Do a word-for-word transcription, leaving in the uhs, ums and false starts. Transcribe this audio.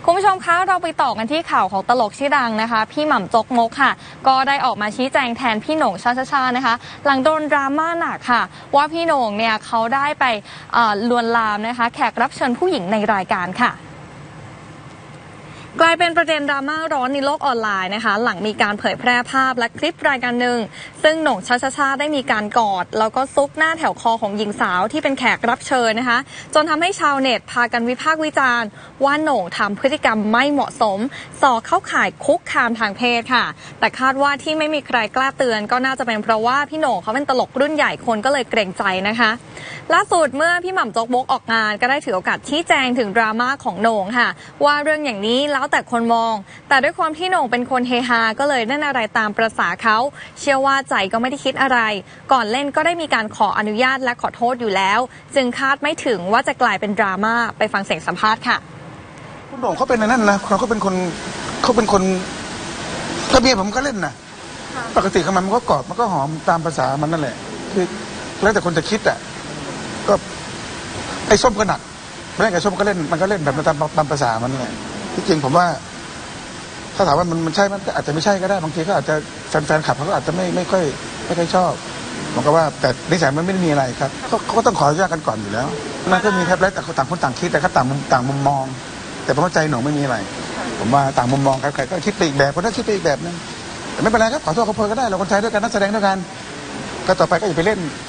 คุณผู้ชมคะเราไปต่อกันที่ข่าวของตลกชื่อดังนะคะพี่หม่ำจกมกค่ะก็ได้ออกมาชี้แจงแทนพี่โหน่งชาชาชานะคะหลังโดนดราม่าหนักค่ะว่าพี่โหน่งเนี่ยเขาได้ไปลวนลามนะคะแขกรับเชิญผู้หญิงในรายการค่ะกลายเป็นประเด็นดราม่าร้อนในโลกออนไลน์นะคะหลังมีการเผยแพร่ภาพและคลิปรายการหนึ่งซึ่งโหน่งชาชาชาได้มีการกอดแล้วก็ซุกหน้าแถวคอของหญิงสาวที่เป็นแขกรับเชิญนะคะจนทำให้ชาวเน็ตพากันวิพากษ์วิจารณ์ว่าโหน่งทำพฤติกรรมไม่เหมาะสมส่อเข้าข่ายคุกคามทางเพศค่ะแต่คาดว่าที่ไม่มีใครกล้าเตือนก็น่าจะเป็นเพราะว่าพี่โหน่งเขาเป็นตลกรุ่นใหญ่คนก็เลยเกรงใจนะคะล่าสุดเมื่อพี่หม่ำจกมกออกงานก็ได้ถือโอกาสชี้แจงถึงดราม่าของโหน่งค่ะว่าเรื่องอย่างนี้แล้วแต่คนมองแต่ด้วยความที่โหน่งเป็นคนเฮฮาก็เลยเล่นอะไรตามประสาเขาเชื่อว่าใจก็ไม่ได้คิดอะไรก่อนเล่นก็ได้มีการขออนุญาตและขอโทษอยู่แล้วจึงคาดไม่ถึงว่าจะกลายเป็นดราม่าไปฟังเสียงสัมภาษณ์ค่ะคุณโหน่งเขาเป็นนั่นนะเขาเขาเป็นคนเขาเป็นคนถ้าเมียผมก็เล่นนะปกติของมันมันก็กอดมันก็หอมตามภาษามันนั่นแหละคือแล้วแต่คนจะคิดอ่ะก็ไอ้ส้มก็หนักไม่ได้ไอ้ส้มก็เล่นมันก็เล่นแบบตามตามภาษามันแหละที่จริงผมว่าถ้าถามว่ามันมันใช่มันอาจจะไม่ใช่ก็ได้บางทีก็อาจจะแฟนๆขับเขาก็อาจจะไม่ไม่ค่อยไม่ค่อยชอบผมก็ว่าแต่นิสัยมันไม่ได้มีอะไรครับเขาเขาก็ต้องขออนุญาตกันก่อนอยู่แล้วมันก็มีครับแล้วแต่ต่างคนต่างคิดแต่ก็ต่างมุมต่างมุมมองแต่ผมเข้าใจหนูไม่มีอะไรผมว่าต่างมุมมองใครๆก็คิดไปอีกแบบคนนั้นคิดไปอีกแบบนึงแต่ไม่เป็นไรครับขอโทษเขาเพลินก็ได้เราคนไทยด้วยกันนักแสดงด้วยกันก็ต่อไปก็อย่าไปเล่น